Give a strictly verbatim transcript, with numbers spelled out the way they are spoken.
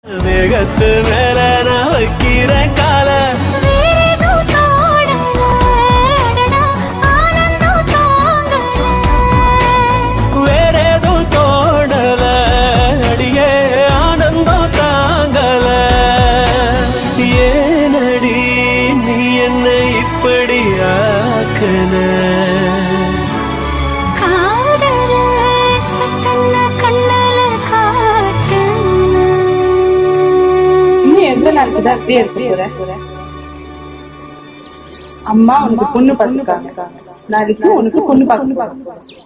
வேகத்து மேல நான் வைக்கிற கால வேற எதுவும் தோணல அடியே ஆனந்தம் தாங்கல ஏனடி நீ என்னை இப்படி ஆக்கன அம்மா உனக்கு பொண்ணு பார்த்துருக்காங்க நாளைக்கு உனக்கு பொண்ணு பார்க்க